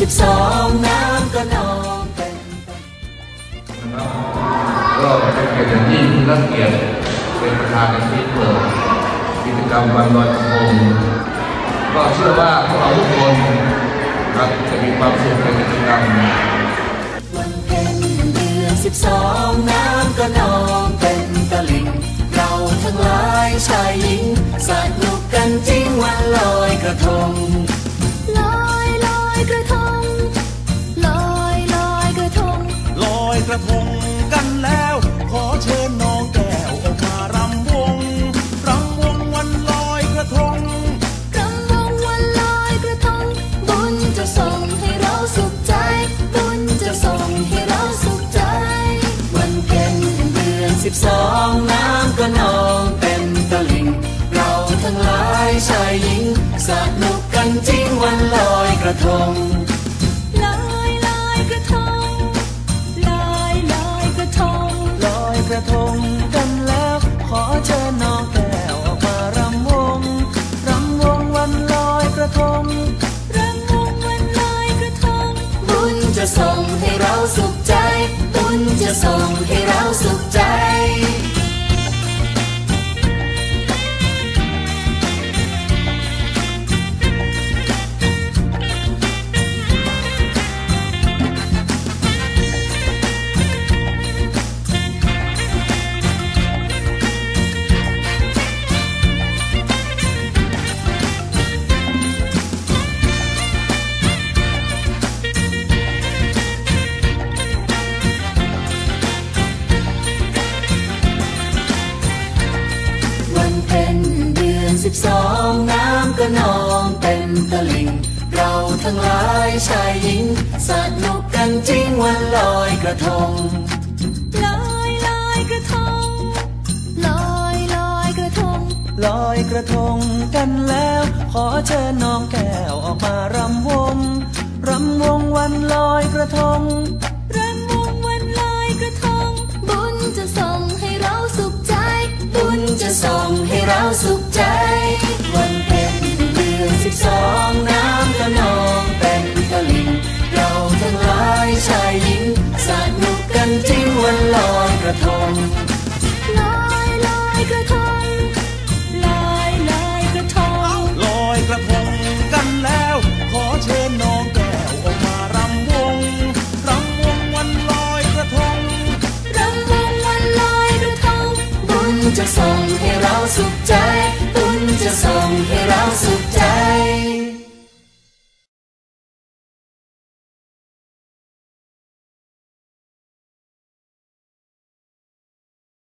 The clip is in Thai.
12น้ำก็นองเป็นก็เป็นเกียรติอย่างยิ่งที่รับเกียรติเป็นประธานในพิธีเปิดกิจกรรมวันลอยกระทงก็เชื่อว่าพวกเราทุกคนครับจะมีความสุขในกิจกรรมวันเพ็ญเดือน12น้ำก็นองเป็นตลิ่งเราทั้งหลายชายหญิงสนุกกันจริงวันลอยกระทงลอยลอยกระทงลอยลอยกระทงลอยกระทงกันแล้วขอเชิญน้องแก้วออกมารำวงวันลอยกระทงรำวงวันลอยกระทงบุญจะส่งให้เราสุขใจบุญจะส่งให้เราสุขใจวันเพ็ญเดือน12น้ำก็นองเต็มตลิ่งเราทั้งหลายชายหญิงสนุกกันจริงวันลอยกระทงลอยลอยกระทงลอยลอยกระทงลอยกระทงกันแล้วขอเชิญน้องแก้วออกมารำวงวันลอยกระทงรำวงวันลอยกระทงบุญจะส่งให้เราสุขใจบุญจะส่งให้เราสุขใจ12น้ำก็นองเต็มตลิ่งเราทั้งหลายชายหญิงสนุกกันจริงวันลอยกระทงลอยลอยกระทงลอยลอยกระทงลอยกระทงกันแล้วขอเชิญน้องแก้วออกมารำวงวันลอยกระทงรำวงวันลอยกระทงบุญจะส่งให้เราสุขใจบุญจะส่งให้เราสุขใจวันเพ็ญเดือน12น้ำก็นองเต็มตลิ่งเราทั้งหลายชายหญิงสนุกกันจริงวันลอยกระทงลอยลอยกระทงลอยลอยกระทงลอยกระทงกันแล้วขอเชิญน้องแก้วออกมารำวงวันลอยกระทงรำวงวันลอยกระทงบุญจะส่งให้